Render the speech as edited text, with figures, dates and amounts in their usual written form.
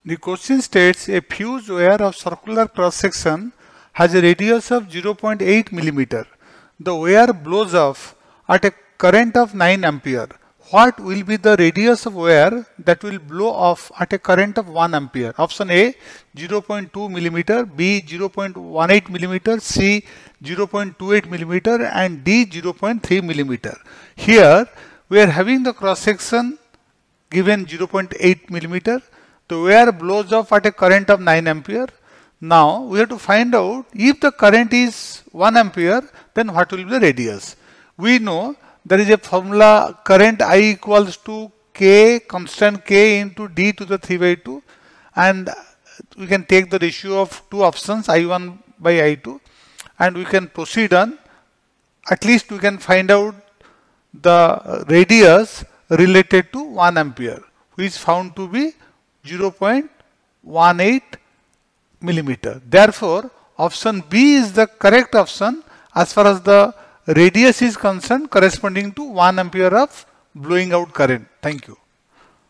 The question states a fused wire of circular cross section has a radius of 0.8 millimeter. The wire blows off at a current of 9 ampere. What will be the radius of wire that will blow off at a current of 1 ampere? Option A 0.2 millimeter, B 0.18 millimeter, C 0.28 millimeter and D 0.3 millimeter. Here we are having the cross section given 0.8 millimeter. The wire blows off at a current of 9 ampere. Now we have to find out if the current is 1 ampere, then what will be the radius. We know there is a formula current I equals to K, constant K into D to the 3 by 2, and we can take the ratio of two options I1 by I2 and we can proceed on. At least we can find out the radius related to 1 ampere, which is found to be 0.18 millimeter. Therefore, option B is the correct option as far as the radius is concerned, corresponding to 1 ampere of blowing out current. Thank you.